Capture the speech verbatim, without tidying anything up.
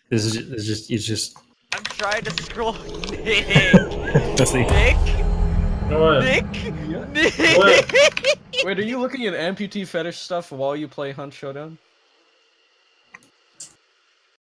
This is just, it's just, it's just. I'm trying to scroll. Nick. Jesse. Nick. What? Nick. Yeah. Nick. What? Wait, are you looking at amputee fetish stuff while you play Hunt Showdown?